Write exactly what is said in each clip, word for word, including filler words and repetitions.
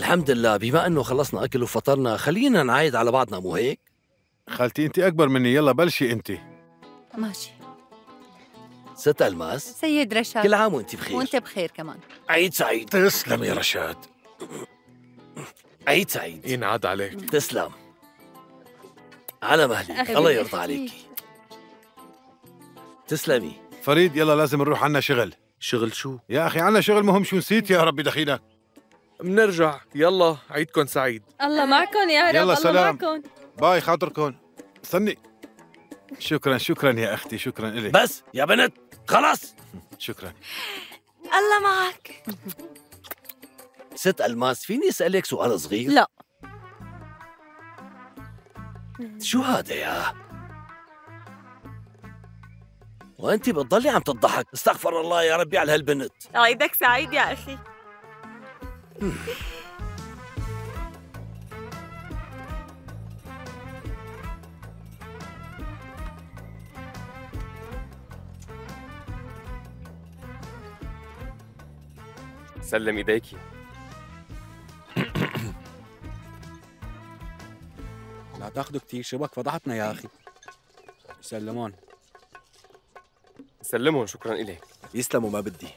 الحمد لله. بما انه خلصنا اكل وفطرنا خلينا نعايد على بعضنا، مو هيك؟ خالتي انت اكبر مني، يلا بلشي انت. ماشي. ست الماس، سيد رشاد، كل عام وانت بخير. وانت بخير كمان. عيد سعيد. تسلم يا رشاد. عيد سعيد. ينعاد عليك. تسلم. على مهلك، الله يرضى عليكي. تسلمي. فريد يلا لازم نروح، عنا شغل. شغل شو؟ يا أخي عنا شغل مهم، شو نسيت؟ يا ربي دخيلك. منرجع، يلا عيدكم سعيد. الله معكم يا رب. يلا الله سلام. معكم. باي خاطركم. استني. شكرا شكرا يا أختي، شكرا إلك. بس يا بنت خلاص. شكرا. الله معك. ست الماس، فيني اسالك سؤال صغير؟ لا. شو هذا يا؟ وانت بتضلي عم تضحك، استغفر الله يا ربي على هالبنت. عيدك سعيد يا اخي. سلم ايديكي. لا تاخذوا كتير، شبك فضحتنا يا اخي. سلمون. سلمهم، شكرا إليك. يسلموا، ما بدي.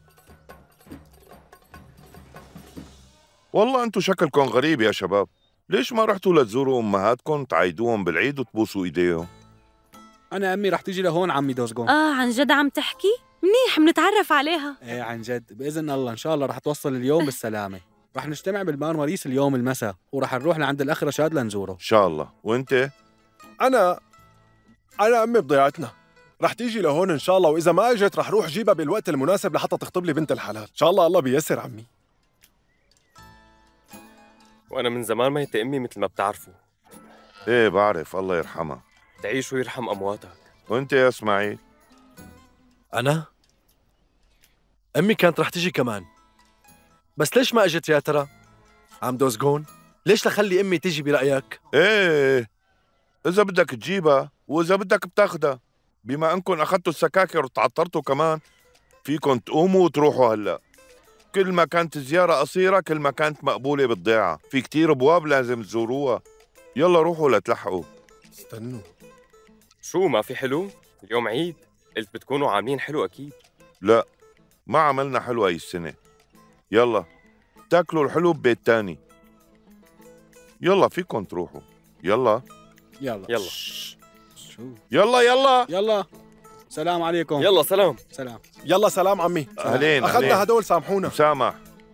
والله انتو شكلكم غريب يا شباب، ليش ما رحتوا لتزوروا امهاتكم تعيدوهم بالعيد وتبوسوا ايديهم؟ انا امي رح تيجي لهون عمي دوزغون. اه عن جد عم تحكي؟ منيح، منتعرف عليها. ايه عن جد، باذن الله ان شاء الله رح توصل اليوم بالسلامه. رح نجتمع بالبان وريس اليوم المساء، ورح نروح لعند الاخ رشاد لنزوره ان شاء الله. وانت؟ انا انا امي بضيعتنا، رح تيجي لهون ان شاء الله، واذا ما اجت رح روح جيبها بالوقت المناسب لحتى تخطب لي بنت الحلال ان شاء الله. الله بيسر عمي. وانا من زمان ميت امي مثل ما بتعرفوا. ايه بعرف، الله يرحمها. تعيش ويرحم امواتك. وانت يا اسماعيل؟ انا امي كانت رح تيجي كمان، بس ليش ما اجت يا ترى؟ عم دوزغون، ليش لخلي امي تيجي برايك؟ ايه اذا بدك تجيبها واذا بدك بتاخدها، بما انكم اخذتوا السكاكر وتعطرتوا كمان فيكم تقوموا وتروحوا هلا. كل ما كانت زيارة قصيرة كل ما كانت مقبولة بالضيعة، في كتير ابواب لازم تزوروها. يلا روحوا لتلحقوا. استنوا. شو ما في حلو؟ اليوم عيد، قلت بتكونوا عاملين حلو اكيد. لا ما عملنا حلو هاي السنة. يلا تاكلوا الحلو ببيت تاني. يلا فيكم تروحوا. يلا يلا يلا. شو؟ يلا يلا يلا سلام عليكم. يلا سلام. سلام. يلا سلام عمي. اهلين. اخذنا هدول، سامحونا. مسامح.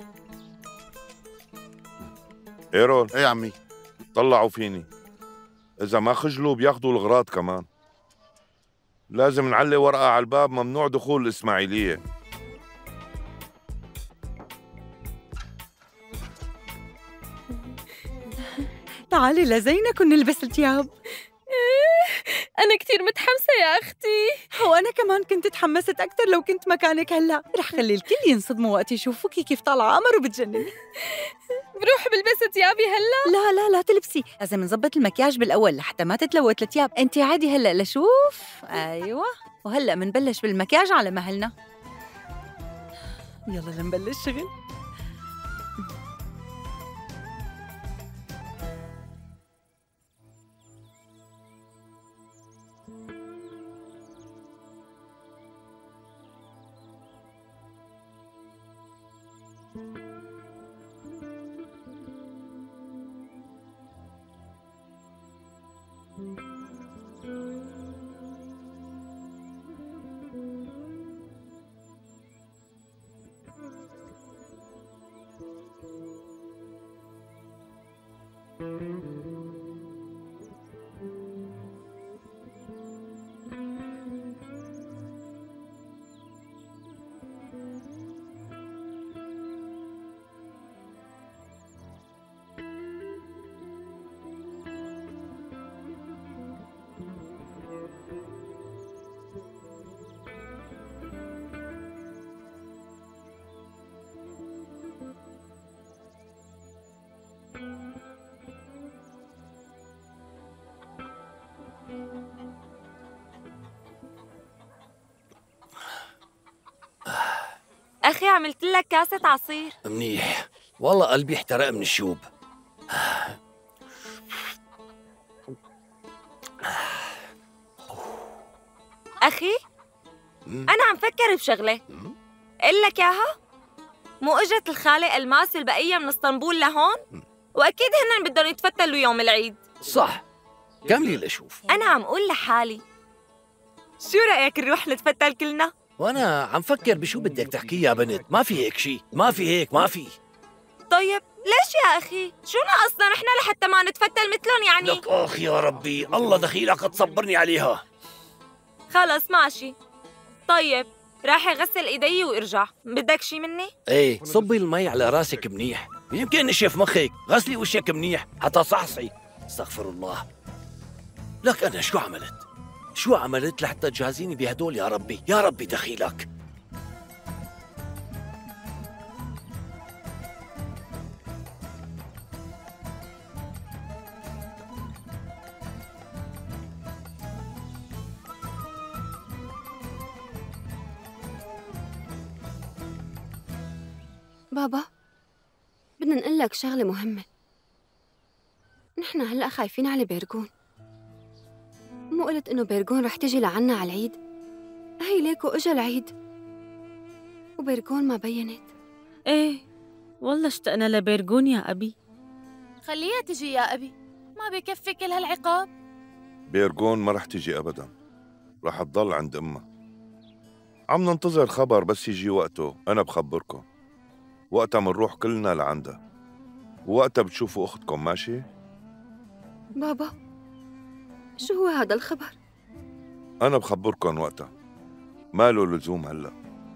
ايرون. ايه عمي. طلعوا فيني، اذا ما خجلوا بياخذوا الغراض كمان. لازم نعلي ورقة على الباب، ممنوع دخول الإسماعيلية. تعالي لزينك ونلبس الثياب. أنا كتير متحمسة يا أختي. وأنا كمان كنت تحمست أكثر لو كنت مكانك هلا. رح خلي الكل ينصدموا وقت يشوفوكي كيف طالعة قمر وبتجنني. بروح بلبس ثيابي هلا؟ لا لا لا تلبسي، لازم نظبط المكياج بالأول لحتى ما تتلوث الثياب. أنت عادي هلا لشوف. أيوة، وهلا منبلش بالمكياج على مهلنا. يلا لنبلش شغل. أخي عملت لك كاسة عصير. منيح. والله قلبي احترق من الشوب. أخي أنا عم فكر بشغلة قل لك إياها. مو إجت الخالة ألماس والبقية من اسطنبول لهون، وأكيد هن بدهم يتفتلوا يوم العيد. صح، كملي لأشوف. أنا عم قول لحالي شو رأيك نروح نتفتل كلنا؟ وأنا عم فكر بشو بدك تحكي يا بنت. ما في هيك شي، ما في هيك، ما في. طيب ليش يا أخي؟ شو ناقصنا نحن لحتى ما نتفتل مثلهم يعني؟ لك آخ يا ربي، الله دخيلك تصبرني عليها. خلص ماشي. طيب راح اغسل ايدي وارجع، بدك شي مني؟ ايه، صبي المي على راسك منيح، يمكن نشف مخك. غسلي وشك منيح حتى صحصحي. استغفر الله. لك أنا شو عملت؟ شو عملت لحتى تجازيني بهدول يا ربي؟ يا ربي دخيلك. بابا، بدنا نقول لك شغلة مهمة. نحن هلأ خايفين على بيرغون. مو قلت إنه بيرغون رح تجي لعنا على العيد؟ هي ليكو إجا العيد وبيرغون ما بينت. ايه والله اشتقنا لبيرغون يا أبي. خليها تجي يا أبي، ما بكفي كل هالعقاب. بيرغون ما رح تجي أبدا، رح تضل عند أمها. عم ننتظر خبر، بس يجي وقته أنا بخبركم. وقتها منروح كلنا لعندها، ووقتها بتشوفوا أختكم. ماشي؟ بابا، شو هو هذا الخبر؟ أنا بخبركم وقتها، ما له لزوم هلأ.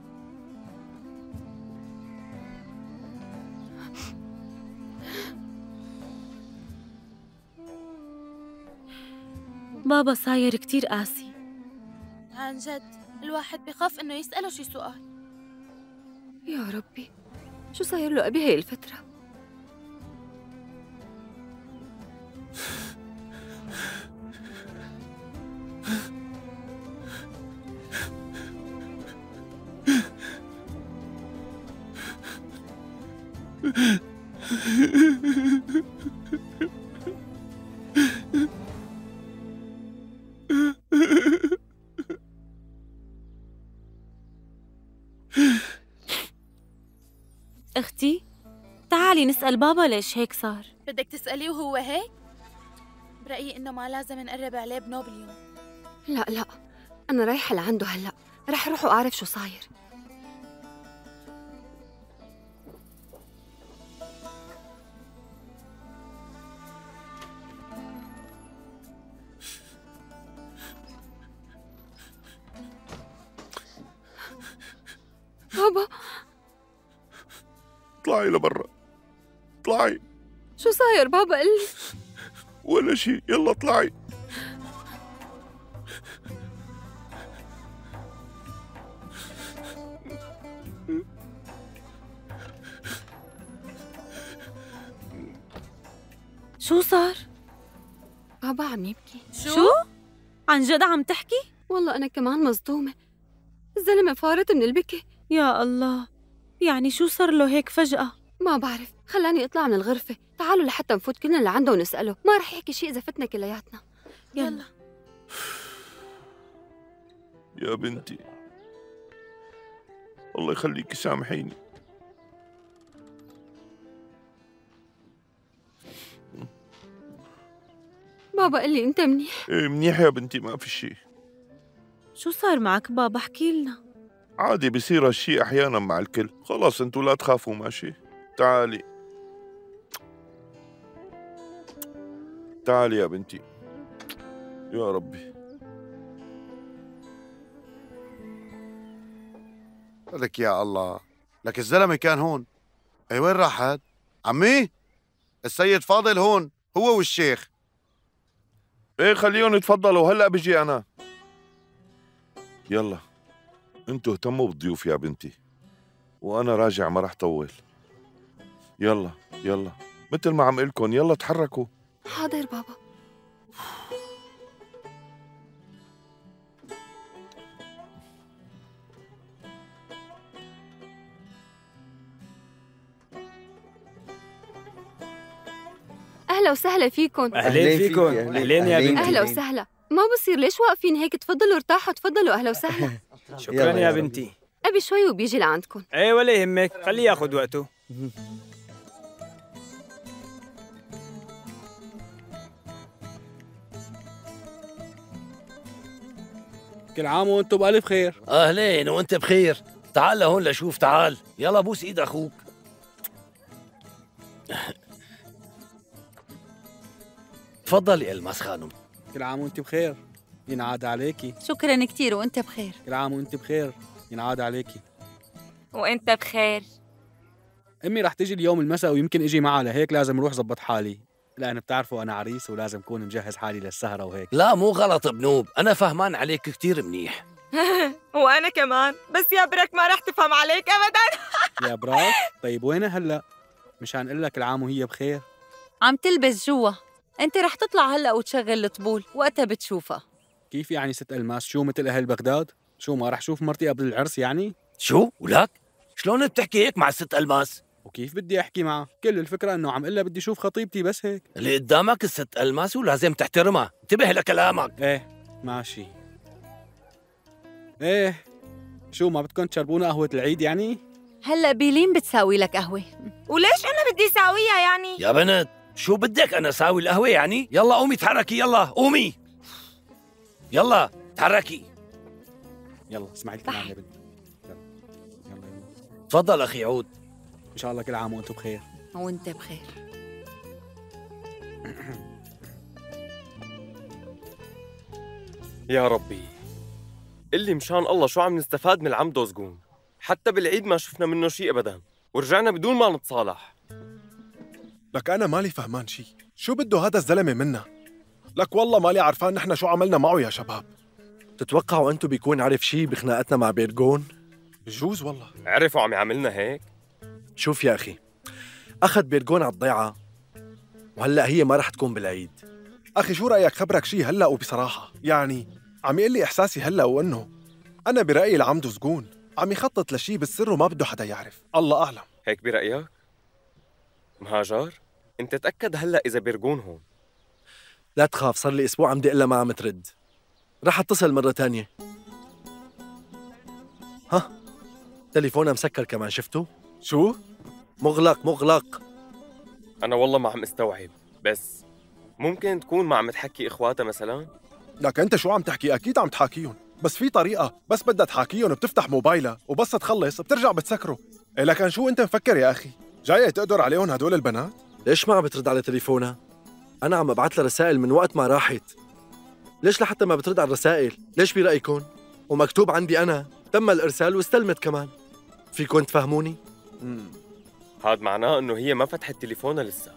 بابا صاير كتير قاسي. عن جد الواحد بخاف إنه يسأله شي سؤال. يا ربي، شو صاير له أبي هاي الفترة؟ أختي تعالي نسأل بابا ليش هيك صار. بدك تسأليه وهو هيك؟ برأيي إنه ما لازم نقرب عليه بنوب اليوم. لا لا، أنا رايحة لعنده هلأ، رح روح وأعرف شو صاير. بابا، اطلعي لبرا، اطلعي. شو صاير بابا؟ قلي. ولا شيء، يلا اطلعي. شو صار؟ بابا عم يبكي. شو؟ شو؟ عن جد عم تحكي؟ والله أنا كمان مصدومة، الزلمة فارت من البكي. يا الله، يعني شو صار له هيك فجأة؟ ما بعرف، خلاني اطلع من الغرفة. تعالوا لحتى نفوت كلنا لعنده ونسأله، ما رح يحكي شيء إذا فتنا كلياتنا. يلا. يا بنتي الله يخليكي سامحيني. بابا قل لي أنت منيح؟ ايه منيح يا بنتي، ما في شيء. شو صار معك بابا؟ احكي لنا. عادي، بصير هالشي أحيانا مع الكل. خلاص انتوا لا تخافوا. ماشي؟ تعالي تعالي يا بنتي. يا ربي. لك يا الله، لك الزلمة كان هون. اي وين راحت؟ عمي، السيد فاضل هون، هو والشيخ. ايه خليهم يتفضلوا، هلا بجي انا. يلا انتوا اهتموا بالضيوف يا بنتي، وانا راجع ما رح طول. يلا يلا مثل ما عم قلكن، يلا تحركوا. حاضر بابا. أهلا وسهلا فيكم. أهلين فيكم. أهلين يا بنتي. أهلا وسهلا. ما بصير، ليش واقفين هيك؟ تفضلوا ارتاحوا، تفضلوا. أهلا وسهلا. شكرا يا بنتي. أبي شوي وبيجي لعندكم. ايه ولا يهمك، خليه ياخذ وقته. كل عام وانتم بألف خير. اهلين وانت بخير. تعال لهون لشوف، تعال يلا بوس ايد اخوك. تفضل يا الماس خانم. كل عام وانت بخير، ينعاد عليكي. شكرا كثير وانت بخير. كل عام وانت بخير، ينعاد عليكي. وانت بخير. امي رح تجي اليوم المساء ويمكن اجي معها، لهيك لازم اروح ظبط حالي، لأن بتعرفوا أنا عريس ولازم كون مجهز حالي للسهرة وهيك. لا مو غلط بنوب، أنا فهمان عليك كتير منيح. وأنا كمان، بس يا برك ما رح تفهم عليك أبداً. يا براك، طيب وينها هلأ؟ مشان أقول لك العام وهي بخير. عم تلبس جوا، أنت رح تطلع هلأ وتشغل الطبول، وقتها بتشوفها. كيف يعني ست ألماس؟ شو مثل أهل بغداد؟ شو ما رح شوف مرتي قبل العرس يعني؟ شو؟ ولك؟ شلون بتحكي هيك مع الست ألماس؟ وكيف بدي أحكي معها؟ كل الفكرة إنه عم قلها بدي أشوف خطيبتي بس هيك. اللي قدامك الست ألماس ولازم تحترمها، انتبه لكلامك. إيه ماشي. إيه شو ما بدكم تشربونا قهوة العيد يعني؟ هلأ بيلين بتساوي لك قهوة. وليش أنا بدي ساويها يعني؟ يا بنت شو بدك أنا ساوي القهوة يعني؟ يلا قومي تحركي، يلا قومي. يلا تحركي. يلا اسمعي الكلام يا بنت. يلا يلا يلا. تفضل أخي عود. إن شاء الله كل عام وأنتم بخير. وأنت بخير. يا ربي، اللي مشان الله شو عم نستفاد من العم دوزغون؟ حتى بالعيد ما شفنا منه شيء أبداً، ورجعنا بدون ما نتصالح. لك أنا مالي فهمان شي، شو بده هذا الزلمة منا؟ لك والله مالي عرفان نحن شو عملنا معه يا شباب. تتوقعوا أنتم بيكون عارف شي بخناقتنا مع بيرغون؟ بجوز والله. عرفوا عم يعملنا هيك؟ شوف يا أخي، أخذ بيرغون على الضيعة وهلأ هي ما رح تكون بالعيد. أخي شو رأيك خبرك شي هلأ وبصراحة؟ يعني عم يقول لي إحساسي هلأ وإنه أنا برأيي العم دوزغون عم يخطط لشي بالسر وما بده حدا يعرف، الله أعلم. هيك برأيك؟ مهاجر، أنت تأكد هلأ إذا بيرغون هون. لا تخاف، صار لي أسبوع عم دق لها ما عم ترد. رح أتصل مرة تانية. ها تليفونها مسكر كمان، شفتوا؟ شو؟ مغلق مغلق. أنا والله ما عم استوعب، بس ممكن تكون ما عم تحكي إخواتها مثلاً؟ لك أنت شو عم تحكي؟ أكيد عم تحاكيهم، بس في طريقة، بس بدها تحاكيهم بتفتح موبايلها وبس تخلص بترجع بتسكره. إيه لكن شو أنت مفكر يا أخي؟ جاية تقدر عليهم هدول البنات؟ ليش ما عم بترد على تليفونها؟ أنا عم ببعث لها رسائل من وقت ما راحت. ليش لحتى ما بترد على الرسائل؟ ليش برأيكم؟ ومكتوب عندي أنا تم الإرسال واستلمت كمان. فيكم تفهموني؟ امم هاد معناه إنه هي ما فتحت تليفونها لسه.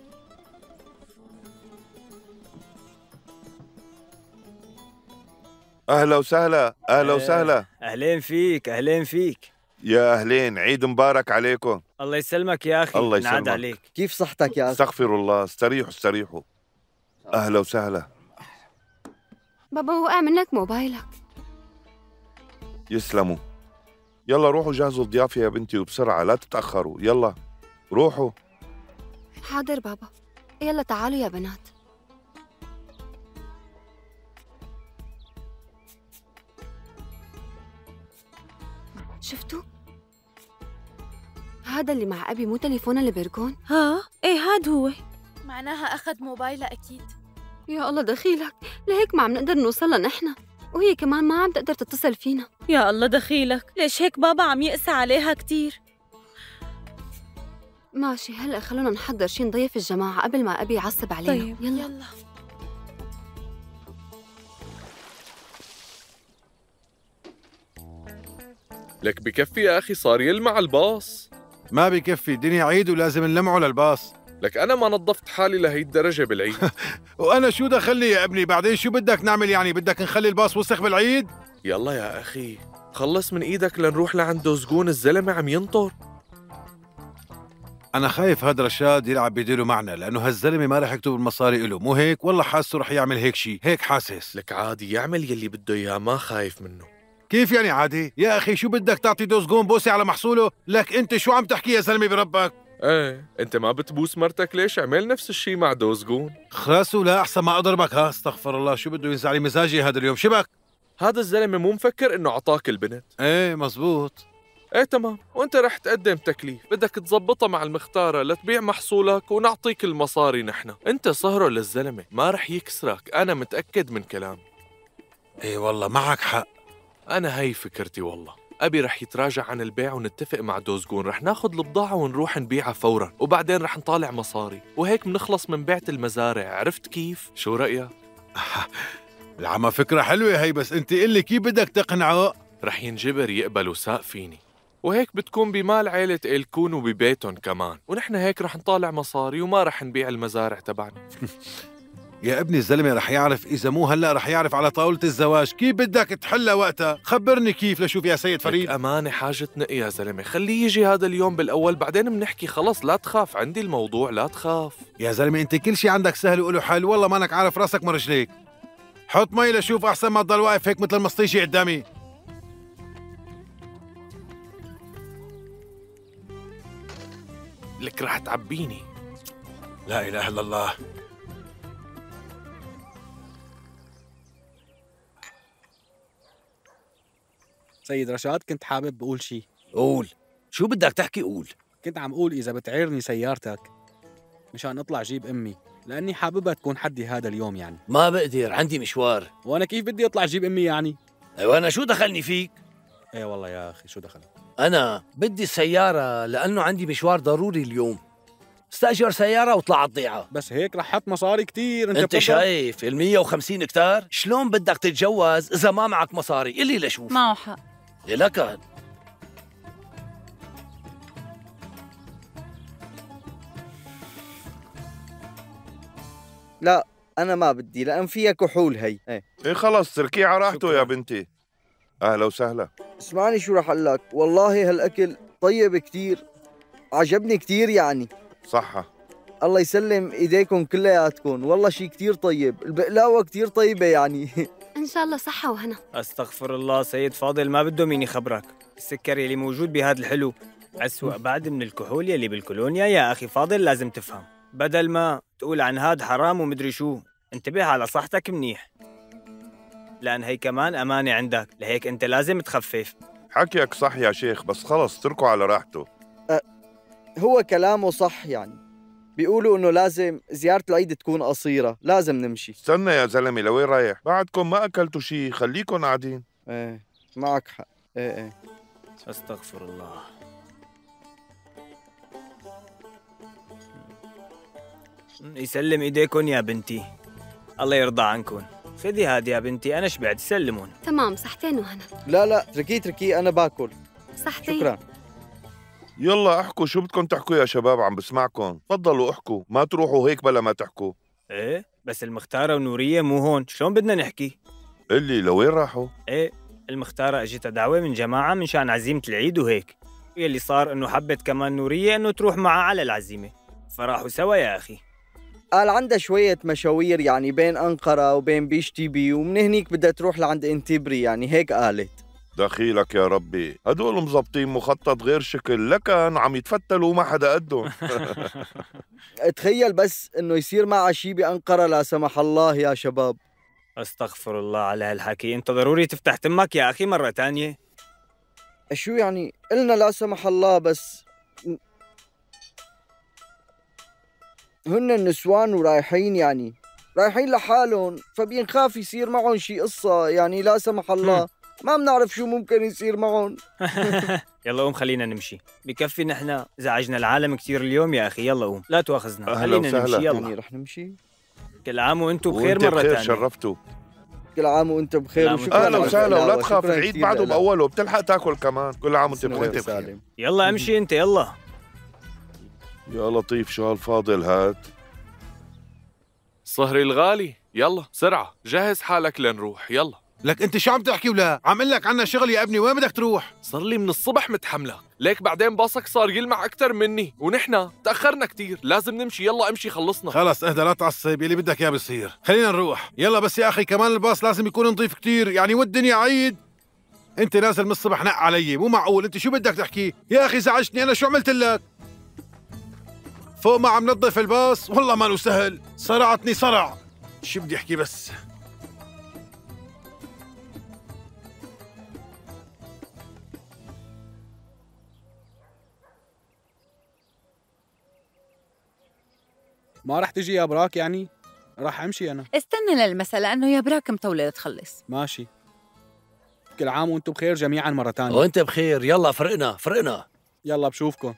أهلا وسهلا. أهلا وسهلا. أهلين فيك. أهلين فيك يا أهلين، عيد مبارك عليكم. الله يسلمك يا أخي. الله نعاد يسلمك. عليك. كيف صحتك يا أخي؟ استغفر الله، استريحوا استريحوا. أهلا وسهلا. بابا وقع منك موبايلك. يسلموا. يلا روحوا جهزوا الضيافة يا بنتي وبسرعة، لا تتأخروا. يلا روحوا. حاضر بابا. يلا تعالوا يا بنات. شفتوا؟ هذا اللي مع أبي مو تليفونه اللي بيرغون؟ ها؟ ايه هاد هو. معناها أخذ موبايلها أكيد. يا الله دخيلك، لهيك ما عم نقدر نوصلها نحن، وهي كمان ما عم تقدر تتصل فينا. يا الله دخيلك، ليش هيك بابا عم يقسى عليها كتير؟ ماشي، هلأ خلونا نحضر شي نضيف الجماعة قبل ما أبي يعصب علينا. طيب يلا, يلا. لك بكفي يا أخي، صار يلمع الباص. ما بكفي، الدنيا عيد ولازم نلمعه للباص. لك أنا ما نظفت حالي لهي الدرجة بالعيد. وأنا شو دخلني يا ابني؟ بعدين شو بدك نعمل يعني؟ بدك نخلي الباص وسخ بالعيد؟ يلا يا أخي خلص من إيدك لنروح لعند دوزغون، الزلمة عم ينطر. أنا خايف هاد رشاد يلعب بديله معنا، لأنه هالزلمة ما رح يكتب المصاري إله، مو هيك؟ والله حاسه رح يعمل هيك شي، هيك حاسس. لك عادي يعمل يلي بده إياه، ما خايف منه. كيف يعني عادي؟ يا أخي شو بدك تعطي دوزغون بوسة على محصوله؟ لك أنت شو عم تحكي يا زلمة بربك؟ ايه انت ما بتبوس مرتك ليش؟ اعمل نفس الشي مع دوزغون. خراسو لا احسن ما اضربك. ها استغفر الله، شو بده ينزع لي مزاجي هذا اليوم؟ شبك؟ هذا الزلمه مو مفكر انه عطاك البنت. ايه مزبوط. ايه تمام، وانت رح تقدم تكليف بدك تزبطها مع المختارة لتبيع محصولك ونعطيك المصاري نحن. انت صهره للزلمة ما رح يكسرك، انا متأكد من كلامي. ايه والله معك حق. انا هي فكرتي والله. ابي رح يتراجع عن البيع ونتفق مع دوزغون، رح ناخذ البضاعة ونروح نبيعها فورا وبعدين رح نطالع مصاري وهيك بنخلص من بيعة المزارع. عرفت كيف؟ شو رأيك؟ العمى فكرة حلوة هي، بس انت قلي كيف بدك تقنعه؟ رح ينجبر يقبل وساق فيني، وهيك بتكون بمال عيلة إلكون وببيتهم كمان، ونحن هيك رح نطالع مصاري وما رح نبيع المزارع تبعنا. يا ابني الزلمة رح يعرف، إذا مو هلأ رح يعرف على طاولة الزواج. كيف بدك تحلها وقتها؟ خبرني كيف لشوف يا سيد فريد. أمانة حاجة نقي يا زلمة، خليه يجي هذا اليوم بالأول بعدين بنحكي. خلص لا تخاف، عندي الموضوع لا تخاف. يا زلمة أنت كل شي عندك سهل وله حل، والله ما أنك عارف راسك من رجليك. حط مي لشوف أحسن ما تضل واقف هيك مثل المسطيشي قدامي. لك رح تعبيني. لا إله إلا الله. سيد رشاد كنت حابب بقول شي. قول. شو بدك تحكي؟ قول. كنت عم قول إذا بتعيرني سيارتك مشان أطلع جيب أمي، لأني حاببها تكون حدي هذا اليوم يعني. ما بقدر، عندي مشوار. وأنا كيف بدي أطلع جيب أمي يعني؟ أيوة أنا شو دخلني فيك؟ إيه والله يا أخي شو دخل؟ أنا بدي السيارة لأنه عندي مشوار ضروري اليوم. استأجر سيارة وطلع الضيعة. بس هيك رح حط مصاري كتير. أنت, انت شايف ال مية وخمسين كتار؟ شلون بدك تتجوز إذا ما معك مصاري؟ اللي لشوف. معه حق. لك لا أنا ما بدي، لأن فيها كحول هي. ايه, إيه خلص تركيه على راحته يا بنتي. أهلا وسهلا. اسمعني شو رح أقول لك، والله هالأكل طيب كتير، عجبني كتير يعني. صحة. الله يسلم إيديكم كلياتكم، والله شي كتير طيب، البقلاوة كتير طيبة يعني. إن شاء الله صحة وهنا. أستغفر الله سيد فاضل، ما بده مين يخبرك، السكر يلي موجود بهذا الحلو أسوأ بعد من الكحول يلي بالكولونيا. يا أخي فاضل لازم تفهم، بدل ما تقول عن هاد حرام ومدري شو، انتبه على صحتك منيح، لأن هي كمان أمانة عندك، لهيك أنت لازم تخفف. حكيك صح يا شيخ، بس خلص اتركه على راحته. أه هو كلامه صح يعني، بيقولوا إنه لازم زيارة العيد تكون قصيرة، لازم نمشي. استنى يا زلمة، لوين رايح؟ بعدكم ما أكلتوا شي، خليكم قاعدين. ايه معك حق. ايه ايه أستغفر الله. يسلم ايديكن يا بنتي، الله يرضى عنكن. خذي هادي يا بنتي، انا شبعت، سلمون. تمام صحتين وهنا. لا لا تركي تركي، انا باكل. صحتين. شكرا. يلا احكوا، شو بدكم تحكوا يا شباب؟ عم بسمعكم، تفضلوا احكوا، ما تروحوا هيك بلا ما تحكوا. ايه بس المختارة ونورية مو هون، شلون بدنا نحكي؟ اللي لوين راحوا؟ ايه المختارة اجتها دعوة من جماعة من شان عزيمة العيد وهيك، يلي صار انه حبت كمان نورية انه تروح معها على العزيمة، فراحوا سوا يا اخي. قال عندها شوية مشاوير يعني بين أنقرة وبين بيشتيبي، ومن هنيك بدها تروح لعند انتبري، يعني هيك قالت. دخيلك يا ربي، هدول مزبطين مخطط غير شكل، لكن عم يتفتلوا وما حدا قدهم. تخيل بس انه يصير معها شي بأنقرة لا سمح الله يا شباب. استغفر الله على هالحكي، انت ضروري تفتح تمك يا اخي مرة تانية. شو يعني؟ قلنا لا سمح الله، بس هن النسوان ورايحين يعني رايحين لحالهم، فبينخاف يصير معهم شي قصة، يعني لا سمح الله ما بنعرف شو ممكن يصير معهم. يلا قوم خلينا نمشي، بكفي نحن زعجنا العالم كثير اليوم يا اخي، يلا قوم لا تواخذنا، خلينا نمشي. يلا يعني رح نمشي. كل عام وانتم بخير مرة بخير ثانية. شرفتوا. كل عام وانت بخير وشكرا. اهلا وسهلا، ولا تخاف، العيد بعده باوله، بتلحق تاكل كمان. كل عام وانت بخير. يلا امشي انت يلا. يا لطيف شو هالفاضل هاد. صهري الغالي يلا سرعة جهز حالك لنروح. يلا لك انت شو عم تحكي ولا عم اقول لك عنا شغل يا ابني، وين بدك تروح؟ صار لي من الصبح متحملك، ليك بعدين باصك صار يلمع اكثر مني، ونحن تاخرنا كثير، لازم نمشي. يلا امشي خلصنا. خلص اهدى لا تعصب، يلي بدك اياه بصير، خلينا نروح. يلا بس يا اخي كمان الباص لازم يكون نظيف كثير، يعني والدنيا عيد. انت نازل من الصبح نق علي، مو معقول. انت شو بدك تحكي يا اخي؟ زعجتني انا، شو عملت لك؟ فوق ما عم نظف الباص والله ما له سهل، صرعتني صرع. شو بدي احكي بس؟ ما رح تجي يا براك يعني؟ راح امشي انا. استنى للمساء لانه يا براك مطولة تخلص. ماشي. كل عام وانتم بخير جميعا مرة ثانية. وانت بخير. يلا فرقنا فرقنا. يلا بشوفكم.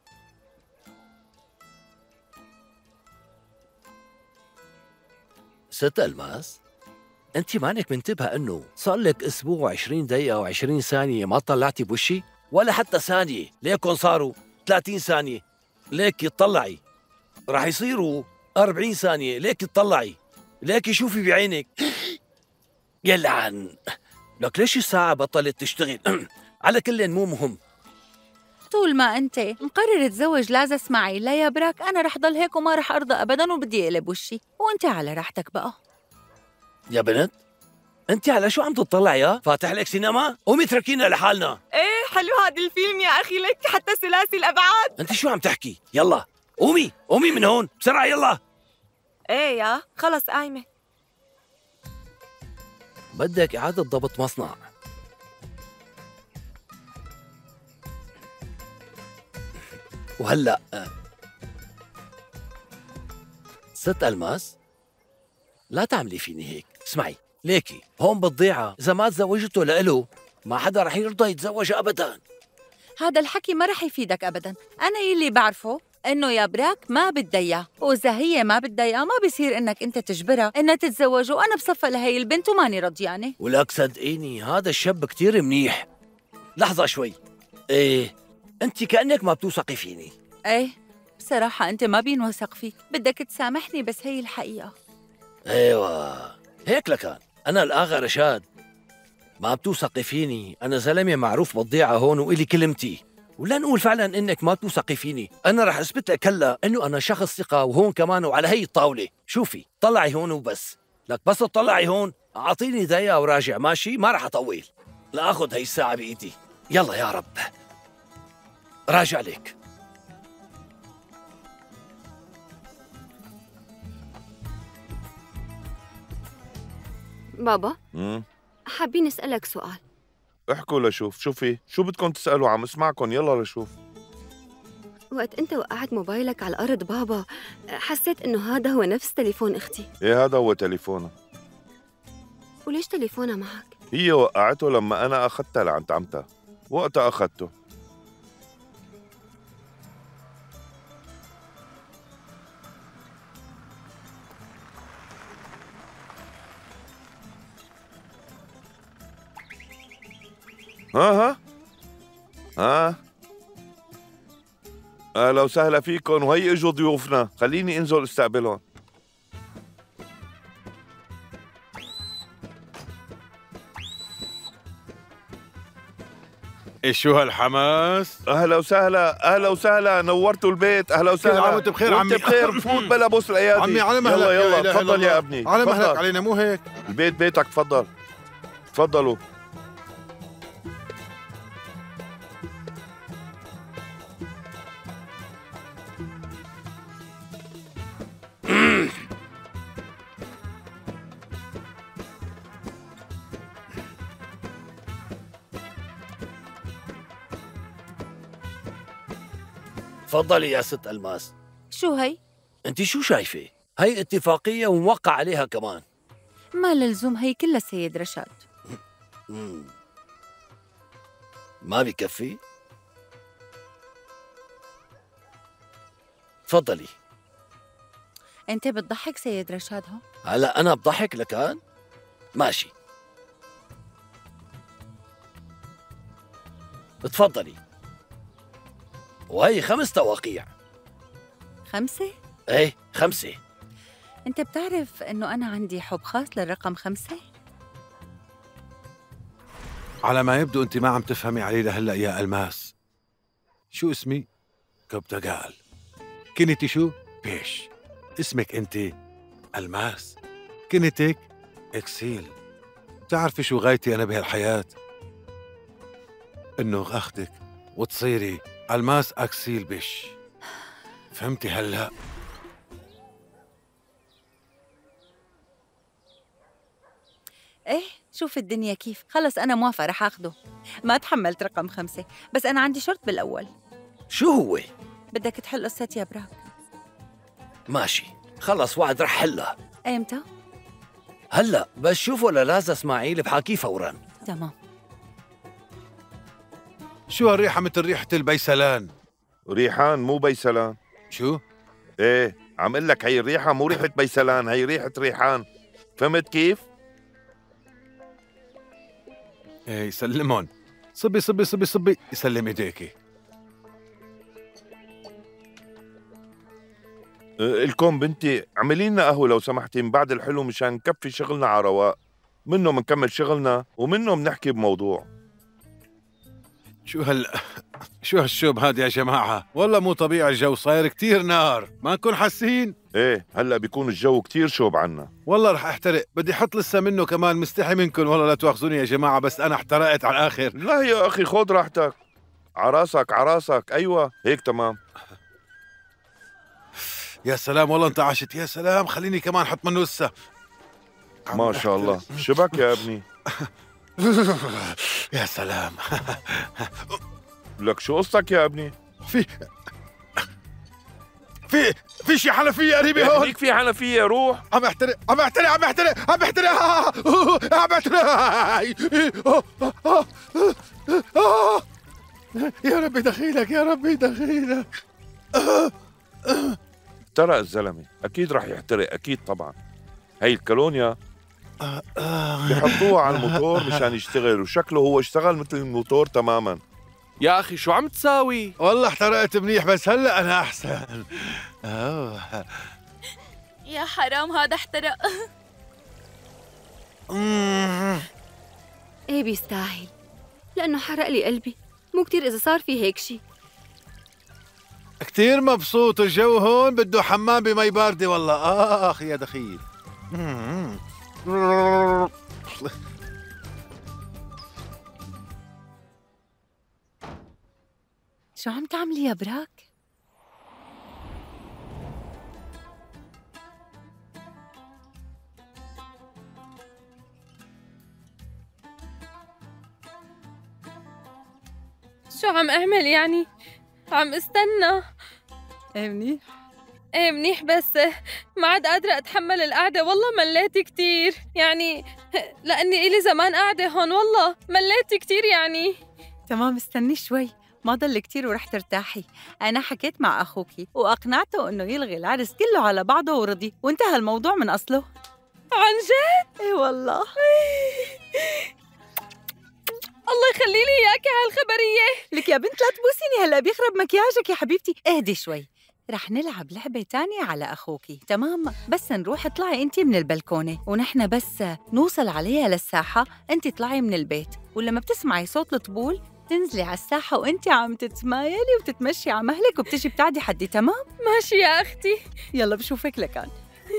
ست ألماس، انت مانك منتبهة انه صار لك اسبوع وعشرين دقيقة وعشرين ثانية ما طلعتي بوشي؟ ولا حتى ثانية، ليكن صاروا ثلاثين ثانية. ليك تطلعي، راح يصيروا أربعين ثانية. ليك تطلعي، ليك شوفي بعينك. يلعن لك ليش الساعة بطلت تشتغل؟ على كل مو مهم. طول ما انت مقرر تزوج لازم اسمعي. لا يا براك انا رح ضل هيك وما رح ارضى ابدا وبدي اقلب وشي، وانت على راحتك بقى. يا بنت انت على شو عم تطلعي؟ يا فاتح لك سينما؟ قومي اتركينا لحالنا. ايه حلو هذا الفيلم يا اخي، لك حتى ثلاثي الابعاد. انت شو عم تحكي؟ يلا قومي قومي من هون بسرعة يلا. ايه يا خلص قايمة. بدك إعادة ضبط مصنع. وهلأ ست ألماس لا تعملي فيني هيك. اسمعي ليكي هون بالضيعة إذا ما تزوجته لإله ما حدا رح يرضى يتزوج أبداً. هذا الحكي ما رح يفيدك أبداً. أنا يلي بعرفه إنه يا براك ما بدها إياه، وإذا هي ما بدها إياه ما بيصير إنك أنت تجبرها إنها تتزوج، وأنا بصفى لهي البنت وماني رضيانة. ولك صدقيني هذا الشاب كتير منيح. لحظة شوي. إيه أنت كأنك ما بتوثقي فيني. إيه بصراحة أنت ما بينوثق فيك، بدك تسامحني بس هي الحقيقة. ايوه هيك لكان. انا الاغا رشاد. ما بتوثقي فيني، انا زلمه معروف بالضيعه هون والي كلمتي. ولا نقول فعلا انك ما بتوثقي فيني، انا رح اثبت لك هلا انه انا شخص ثقه وهون كمان وعلى هي الطاوله. شوفي طلعي هون وبس. لك بس تطلعي هون اعطيني دقيقه وراجع ماشي؟ ما رح اطول لاخذ هي الساعه بايدي. يلا يا رب راجع لك. بابا امم حابين نسألك سؤال. احكوا لشوف. شوفي شو بدكم تسألوا، عم اسمعكم. يلا لشوف. وقت انت وقعت موبايلك على الأرض بابا حسيت إنه هذا هو نفس تليفون أختي. ايه هذا هو تليفونها. وليش تليفونها معك؟ هي وقعته لما أنا أخذتها لعند عمتها. وقتها أخذته. ها ها ها اهلا وسهلا فيكم، وهي اجوا ضيوفنا. خليني انزل استقبلهم. ايش شو هالحماس؟ اهلا وسهلا اهلا وسهلا، نورتوا البيت. اهلا وسهلا. كل عام وانت بخير عمي. وانت بخير. فوت بلا بوس الايادي. عمي على مهلك. يلا يلا يا تفضل يا ابني. على مهلك تفضل. علينا مو هيك. البيت بيتك. تفضل تفضلوا. تفضلي يا ست ألماس. شو هي؟ انت شو شايفه؟ هي اتفاقية وموقع عليها كمان. ما للزوم، هي كلها سيد رشاد. مم. ما بكفي؟ تفضلي. انت بتضحك سيد رشاد هون؟ هلا انا بضحك لكان؟ ماشي تفضلي. وهي خمس تواقيع. خمسة؟ ايه خمسة. انت بتعرف انه انا عندي حب خاص للرقم خمسة؟ على ما يبدو انت ما عم تفهمي علي لهلا يا الماس. شو اسمي؟ كبتقال. كنتي شو؟ بيش. اسمك انت الماس، كنتك اكسيل. بتعرفي شو غايتي انا بهالحياة؟ انه اخدك وتصيري الماس اكسيل بيش. فهمتي هلا؟ ايه شوف الدنيا كيف. خلص أنا موافقة رح أخده. ما تحملت رقم خمسة، بس أنا عندي شرط بالأول. شو هو؟ بدك تحل قصة يا براك. ماشي خلص وعد رح حلها. ايمتى؟ هلا بس شوفوا للاذا اسماعيل بحاكيه فورا. تمام. شو هالريحة مثل ريحة البيسلان؟ ريحان مو بيسلان. شو؟ ايه عم اقول لك هي الريحة مو ريحة بيسلان، هي ريحة ريحان. فهمت كيف؟ ايه يسلمون. صبي صبي صبي صبي يسلم ايديكي. الكم بنتي اعملي لنا قهوة لو سمحتي من بعد الحلو مشان نكفي شغلنا على رواق، منه منكمل شغلنا ومنه بنحكي بموضوع. شو هال شو هالشوب هاد يا جماعة؟ والله مو طبيعي الجو صاير كتير نار، ما نكون حاسين؟ ايه هلا بيكون الجو كتير شوب عنا. والله رح احترق، بدي احط لسه منه كمان، مستحي منكم والله لا تواخذوني يا جماعة، بس أنا احترقت على الآخر. لا يا أخي خذ راحتك، عراسك عراسك. أيوة هيك تمام. يا سلام والله انتعشت، يا سلام خليني كمان حط منه لسه. ما شاء الله. شبك يا ابني؟ يا سلام. لك شو قصتك يا ابني؟ في في في شي حنفية قريبة هون. هيك في حنفية، روح. عم احترق عم احترق عم احترق عم احترق عم احترق. يا ربي دخيلك يا ربي دخيلك. احترق الزلمة، أكيد رح يحترق، أكيد طبعا. هي الكالونيا بحطوها على الموتور مشان يشتغل، وشكله هو اشتغل مثل الموتور تماما. يا أخي شو عم تساوي؟ والله احترقت منيح بس هلأ أنا أحسن. أوه. يا حرام هذا احترق. ايه بيستاهل، لأنه حرق لي قلبي. مو كتير إذا صار في هيك شي. كتير مبسوط، الجو هون بده حمام بمي باردة والله. آخ يا دخيل. شو عم تعملي يا براك؟ شو عم اعمل يعني؟ عم استنى. ايه منيح. ايه منيح بس ما عاد قادرة اتحمل القعدة، والله مليت كتير يعني، لاني الي زمان قاعدة هون، والله مليت كتير يعني. تمام استني شوي، ما ضل كتير ورح ترتاحي. أنا حكيت مع أخوكي وأقنعته إنه يلغي العرس كله على بعضه ورضي، وانتهى الموضوع من أصله. عن جد؟ إيه والله. الله يخلي لي إياكي هالخبرية. لك يا بنت لا تبوسيني، هلا بيخرب مكياجك يا حبيبتي. اهدي شوي، رح نلعب لعبة تانية على أخوكي، تمام؟ بس نروح اطلعي أنتي من البلكونة، ونحن بس نوصل عليها للساحة، أنتي اطلعي من البيت، ولما بتسمعي صوت الطبول تنزلي على الساحة وأنتي عم تتمايلي وتتمشي على مهلك وبتجي بتعدي حدي، تمام؟ ماشي يا أختي. يلا بشوفك لكان.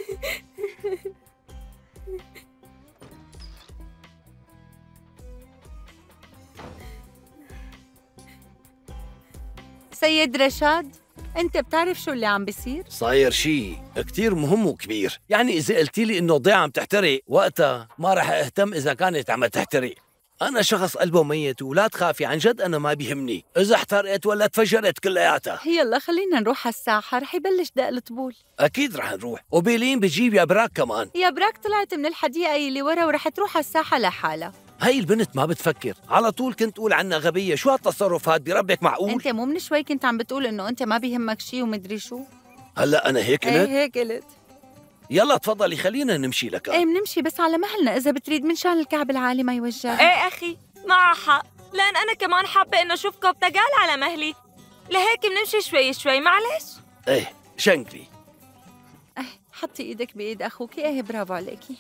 سيد رشاد، أنت بتعرف شو اللي عم بيصير؟ صاير شيء كتير مهم وكبير، يعني إذا قلتي لي إنه ضيعة عم تحترق وقتها ما رح أهتم إذا كانت عم تحترق. أنا شخص قلبه ميت ولا تخافي، عن جد أنا ما بيهمني إذا احترقت ولا تفجرت كلياتها. يلا خلينا نروح على الساحة، رح يبلش دق الطبول. أكيد رح نروح، وبيلين بجيب يا براك كمان. يا براك طلعت من الحديقة اللي ورا ورح تروح على الساحة لحالها. هاي البنت ما بتفكر، على طول كنت تقول عنها غبية، شو هالتصرف هاد بربك معقول؟ أنت مو من شوي كنت عم بتقول إنه أنت ما بيهمك شي ومدري شو؟ هلا أنا هيك قلت؟ ايه هيك قلت. يلا تفضلي خلينا نمشي لك. ايه بنمشي بس على مهلنا إذا بتريد، من شان الكعب العالي ما يوجع. ايه أخي معها حق، لأن أنا كمان حابة إنه أشوف كوبتاغال على مهلي، لهيك بنمشي شوي شوي، معلش. ايه شنكلي. ايه حطي ايدك بايد اخوكي. ايه برافو عليكي.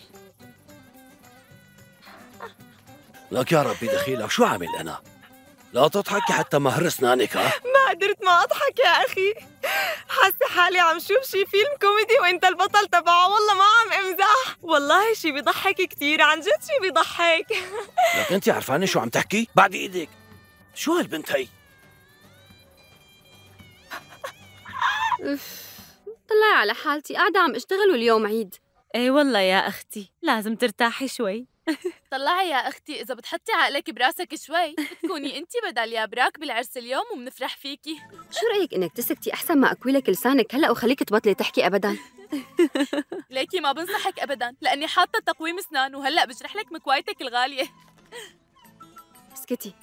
لك يا ربي دخيلك، شو عامل أنا؟ لا تضحكي حتى مهر اسنانك. ها ما قدرت ما أضحك يا أخي، حاسة حالي عم شوف شي فيلم كوميدي وأنت البطل تبعه، والله ما عم امزح، والله شي بيضحك كتير، عن جد شي بيضحك. لك أنت عرفانة شو عم تحكي؟ بعد إيدك. شو هالبنت هي؟ طلعي على حالتي، قاعدة عم اشتغل واليوم عيد. ايه والله يا أختي لازم ترتاحي شوي. طلعي يا أختي، إذا بتحطي عقلك براسك شوي بتكوني أنتِ بدل يا براك بالعرس اليوم وبنفرح فيكي. شو رأيك إنك تسكتي أحسن ما أكوي لك لسانك هلأ وخليك تبطلي تحكي أبداً؟ ليكي ما بنصحك أبداً لأني حاطة تقويم أسنان وهلأ بجرح لك مكوايتك الغالية. اسكتي.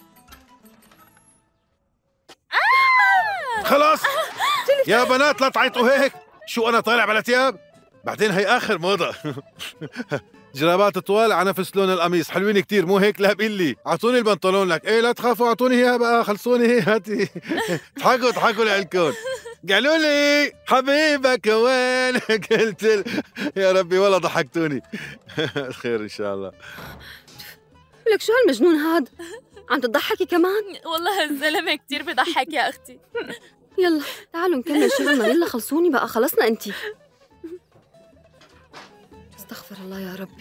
خلاص يا بنات لا تعيطوا هيك. شو أنا طالع بلا تياب؟ بعدين هي آخر موضة. جرابات طوال على نفس لون القميص حلوين كتير مو هيك؟ لا بقول لي اعطوني البنطلون لك. ايه لا تخافوا اعطوني اياها بقى، خلصوني هي هاتي. اضحكوا اضحكوا لعلكم. قالوا لي حبيبك وين؟ قلت ل... يا ربي والله ضحكتوني. خير ان شاء الله. لك شو هالمجنون هاد؟ عم تضحكي كمان؟ والله هالزلمة كتير بضحك يا أختي. يلا تعالوا نكمل شغلنا، يلا خلصوني بقى، خلصنا انتي. استغفر الله يا ربي.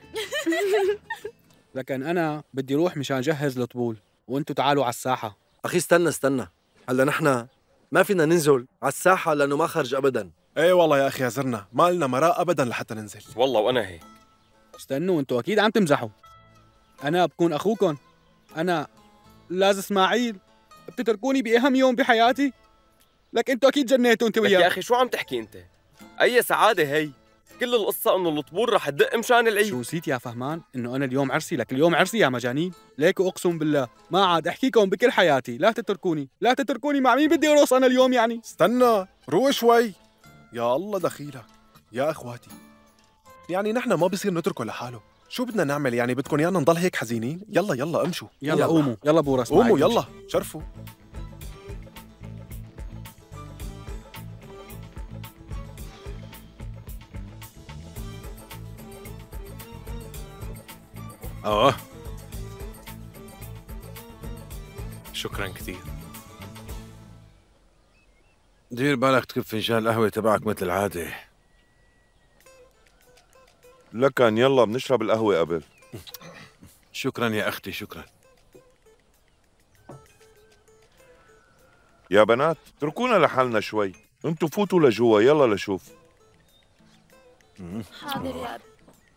لكن أنا بدي روح مشان أجهز الطبول وأنتوا تعالوا على الساحة. أخي استنى استنى، هلا نحن ما فينا ننزل على الساحة لأنه ما خرج أبداً. ايه والله يا أخي عذرنا، ما لنا مراء أبداً لحتى ننزل. والله وأنا هيك. استنوا أنتوا أكيد عم تمزحوا. أنا بكون أخوكم، أنا لاز إسماعيل، بتتركوني بأهم يوم بحياتي؟ لك أنتوا أكيد جنيتوا أنت وياه. يا أخي شو عم تحكي أنت؟ أي سعادة هي؟ كل القصة إنه الطبول رح تدق مشان العيد. شو نسيت يا فهمان؟ إنه أنا اليوم عرسي، لك اليوم عرسي يا مجانين. ليك أقسم بالله ما عاد أحكيكم بكل حياتي، لا تتركوني، لا تتركوني. مع مين بدي أرقص أنا اليوم يعني؟ استنى روق شوي. يا الله دخيلك يا أخواتي، يعني نحن ما بصير نتركه لحاله. شو بدنا نعمل يعني؟ بدكم يانا نضل هيك حزينين؟ يلا يلا امشوا. يلا قوموا، يلا بورا قوموا يلا شرفوا. اه شكرا كثير. دير بالك تكب فنجان القهوة تبعك مثل العادة. لكن يلا بنشرب القهوة قبل. شكرا يا أختي شكرا. يا بنات اتركونا لحالنا شوي، انتوا فوتوا لجوا يلا لشوف. حاضر يا أبي.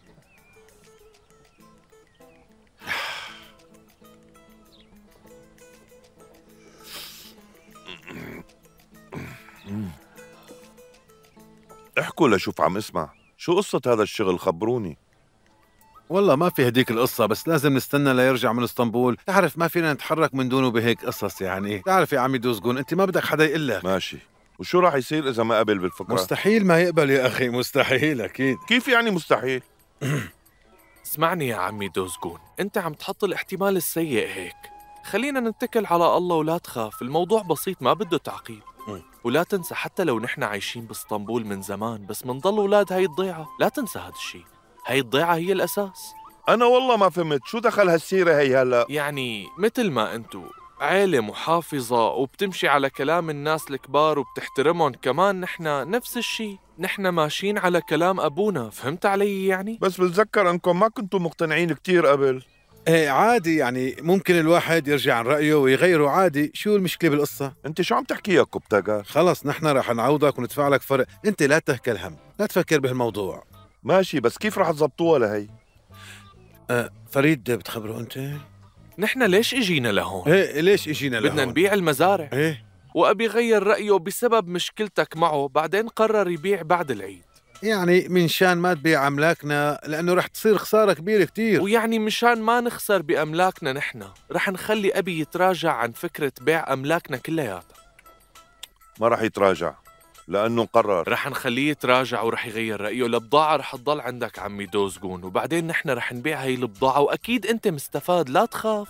احكوا لشوف عم اسمع، شو قصة هذا الشغل؟ خبروني. والله ما في هديك القصة، بس لازم نستنى ليرجع من اسطنبول. تعرف ما فينا نتحرك من دونه بهيك قصص يعني. تعرف يا عمي دوزغون انت ما بدك حدا يقول لك. ماشي، وشو راح يصير إذا ما قبل بالفكرة؟ مستحيل ما يقبل يا أخي، مستحيل أكيد. كيف يعني مستحيل؟ اسمعني يا عمي دوزغون، انت عم تحط الاحتمال السيء هيك. خلينا نتكل على الله ولا تخاف، الموضوع بسيط ما بده تعقيد. ولا تنسى حتى لو نحن عايشين باسطنبول من زمان بس منضل أولاد هاي الضيعة، لا تنسى هذا الشيء. هاي الضيعة هي الأساس. أنا والله ما فهمت شو دخل هالسيرة هي هلأ؟ يعني مثل ما أنتو عيلة محافظة وبتمشي على كلام الناس الكبار وبتحترمهم، كمان نحن نفس الشيء، نحن ماشيين على كلام أبونا. فهمت علي يعني؟ بس بتذكر أنكم ما كنتوا مقتنعين كتير قبل. ايه عادي يعني، ممكن الواحد يرجع عن رأيه ويغيره عادي. شو المشكلة بالقصة؟ انت شو عم تحكي يا كبتاجر؟ خلص نحن رح نعوضك وندفع لك فرق، انت لا تهكل هم، لا تفكر بهالموضوع. ماشي، بس كيف رح تزبطوها لهي؟ أه فريد بتخبره انت؟ نحن ليش اجينا لهون؟ ايه ليش اجينا لهون؟ بدنا نبيع المزارع. ايه وأبي غير رأيه بسبب مشكلتك معه، بعدين قرر يبيع بعد العيد. يعني من شان ما تبيع أملاكنا لأنه رح تصير خسارة كبيرة كتير. ويعني مشان ما نخسر بأملاكنا نحن رح نخلي أبي يتراجع عن فكرة بيع أملاكنا كلياتها. ما رح يتراجع لأنه قرر. رح نخليه يتراجع ورح يغير رأيه. البضاعة رح تضل عندك عمي دوزغون، وبعدين نحن رح نبيع هاي البضاعة وأكيد أنت مستفاد، لا تخاف.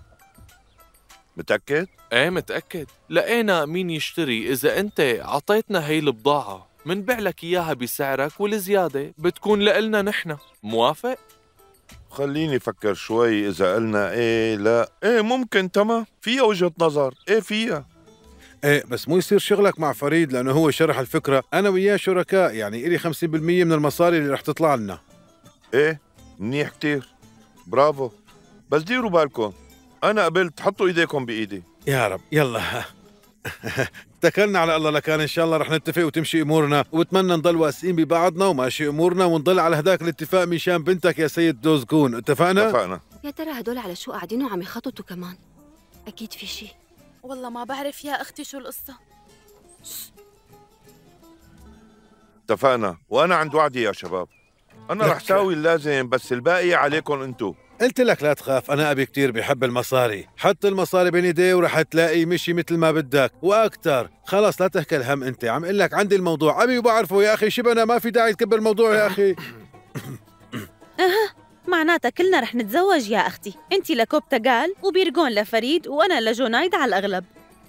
متأكد؟ ايه متأكد. لقينا مين يشتري. إذا أنت عطيتنا هاي البضاعة منبيع لك إياها بسعرك والزيادة بتكون لإلنا نحن. موافق؟ خليني أفكر شوي. إذا قلنا إيه لا إيه ممكن، تمام، فيها وجهة نظر، إيه فيها. ايه بس مو يصير شغلك مع فريد لأنه هو شرح الفكرة. أنا وياه شركاء، يعني إلي خمسين بالمية من المصاري اللي رح تطلع لنا. إيه منيح كتير، برافو. بس ديروا بالكم، أنا قبلت، حطوا إيديكم بإيدي. يا رب. يلا اتكلنا على الله لكان ان شاء الله رح نتفق وتمشي امورنا، وبتمنى نضل واثقين ببعضنا وماشي امورنا ونضل على هداك الاتفاق مشان بنتك يا سيد دوزغون. اتفقنا؟ اتفقنا. يا ترى هدول على شو قاعدين وعم يخططوا كمان؟ اكيد في شيء. والله ما بعرف يا اختي شو القصه. اتفقنا، وانا عند وعدي يا شباب. انا رح ساوي اللازم، بس الباقي عليكم انتو. قلت لك لا تخاف، أنا أبي كتير بيحب المصاري. حط المصاري بين ايديه ورح تلاقي مشي مثل ما بدك وأكتر. خلص لا تحكي الهم أنت، عم قل لك عندي الموضوع أبي وبعرفه يا أخي. شبنا ما في داعي تكبر الموضوع يا أخي. أها، معناتها كلنا رح نتزوج يا أختي. أنت لكوبتاغال وبيرغون لفريد وأنا لجونايد على الأغلب.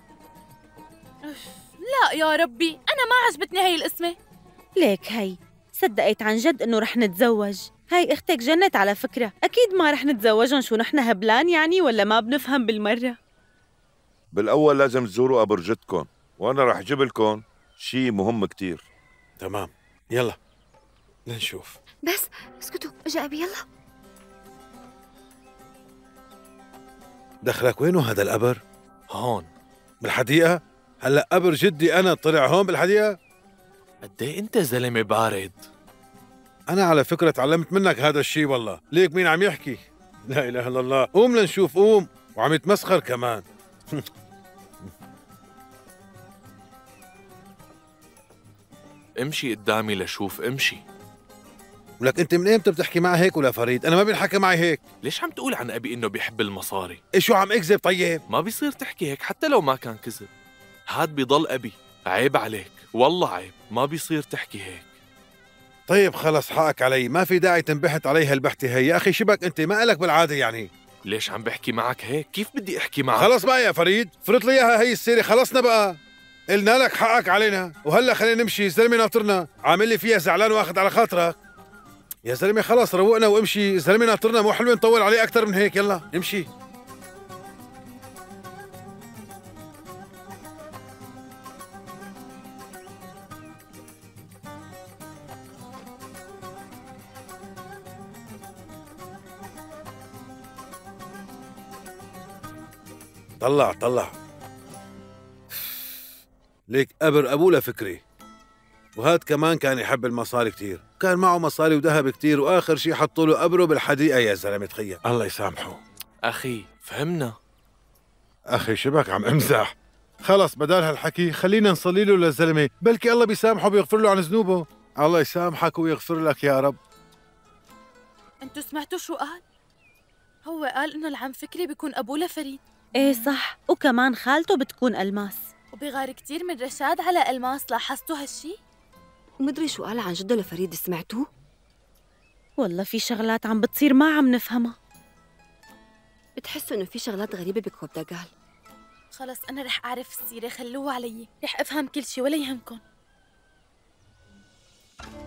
لا يا ربي، أنا ما عجبتني هي القسمة. ليك هي صدقت عن جد إنه رح نتزوج. هاي اختك جنت على فكرة. أكيد ما رح نتزوجن، شو نحن هبلان يعني ولا ما بنفهم بالمرة؟ بالأول لازم تزوروا أبو رجتكم، وأنا رح جيب لكم شيء مهم كتير. تمام، يلا لنشوف. بس اسكتوا، اجا أبي. يلا دخلك وينه هذا القبر؟ هون بالحديقة؟ هلا قبر جدي أنا طلع هون بالحديقة؟ قد ايه أنت زلمة بارد. أنا على فكرة تعلمت منك هذا الشيء والله. ليك مين عم يحكي؟ لا إله إلا الله. قوم لنشوف، قوم. وعم يتمسخر كمان. امشي قدامي لشوف، امشي. ولك أنت من إمتى بتحكي معي هيك ولا فريد؟ أنا ما بينحكى معي هيك. ليش عم تقول عن أبي إنه بيحب المصاري؟ إيه شو عم أكذب طيب؟ ما بيصير تحكي هيك حتى لو ما كان كذب. هاد بيضل أبي، عيب عليك، والله عيب، ما بيصير تحكي هيك. طيب خلص حقك علي، ما في داعي تنبحت علي هالبحتة هي. يا أخي شبك أنت ما إلك بالعادة يعني. ليش عم بحكي معك هيك؟ كيف بدي أحكي معك؟ خلص بقى يا فريد، فرط لي إياها هي السيرة. خلصنا بقى، قلنا لك حقك علينا، وهلا خلينا نمشي. زلمة ناطرنا، عامل لي فيها زعلان واخذ على خاطرك. يا زلمة خلص روقنا وامشي. زلمة ناطرنا، مو حلو نطول عليه أكثر من هيك. يلا نمشي. طلع طلع. ليك قبر أبوه لفكري، وهاد كمان كان يحب المصاري كتير. كان معه مصاري وذهب كتير، وآخر شي حطوا له قبره بالحديقة. يا زلمة تخيل. الله يسامحه. أخي فهمنا. أخي شبك عم امزح. خلص بدال هالحكي خلينا نصلي له للزلمة، بلكي الله بيسامحه وبيغفر له عن ذنوبه. الله يسامحك ويغفر لك يا رب. انتوا سمعتوا شو قال؟ هو قال إنه العم فكري بيكون أبوه لفريد. إيه صح، وكمان خالته بتكون ألماس، وبغار كتير من رشاد على ألماس. لاحظتوا هالشي؟ ومدري شو قال عن جده لفريد، سمعتوه؟ والله في شغلات عم بتصير ما عم نفهمها. بتحسوا إنه في شغلات غريبة بكوبتاغال؟ خلص أنا رح أعرف السيرة، خلوها علي، رح أفهم كل شي ولا يهمكن.